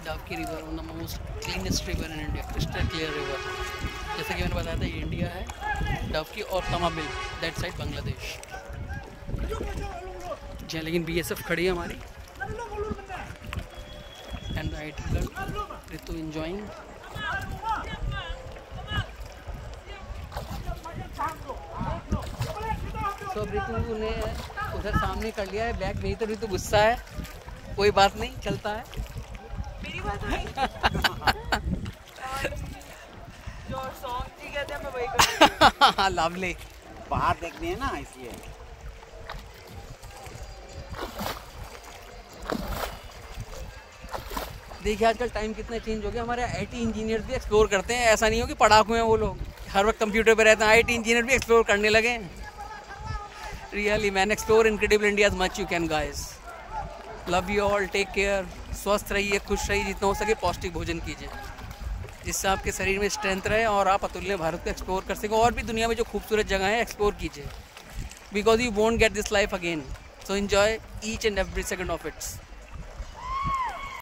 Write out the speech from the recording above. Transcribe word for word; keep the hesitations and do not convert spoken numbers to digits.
Dawki river, one of the most cleanest river in India, crystal clear river. जैसे कि मैंने बताया था ये इंडिया है, डावकी और तमाबिल दैट साइड बांग्लादेश। जी लेकिन बीएसएफ खड़ी है हमारी and right girl Ritu enjoying. तो अब रितु ने उधर सामने कर लिया है बैग, नहीं तो रितु गुस्सा है, कोई बात नहीं चलता है। मेरी बात नहीं जो सॉन्ग जी कहते हैं मैं वही करती हूं। लवली बाहर देखनी है ना इसलिए। देखिए आजकल टाइम कितना चेंज हो गया, हमारे आईटी इंजीनियर भी एक्सप्लोर करते हैं, ऐसा नहीं हो कि पढ़ाकू हैं वो लोग, हर वक्त कंप्यूटर पे रहते हैं। आईटी इंजीनियर भी एक्सप्लोर करने लगे हैं। Really man, explore incredible India as much you can guys. Love you all, take care, स्वस्थ रहिए, खुश रहिए, जितना हो सके पौष्टिक भोजन कीजिए जिससे आपके शरीर में स्ट्रेंथ रहे और आप अतुल्य भारत को एक्सप्लोर कर सकें। और भी दुनिया में जो खूबसूरत जगह है एक्सप्लोर कीजिए, because you won't get this life again, so enjoy each and every second of it's.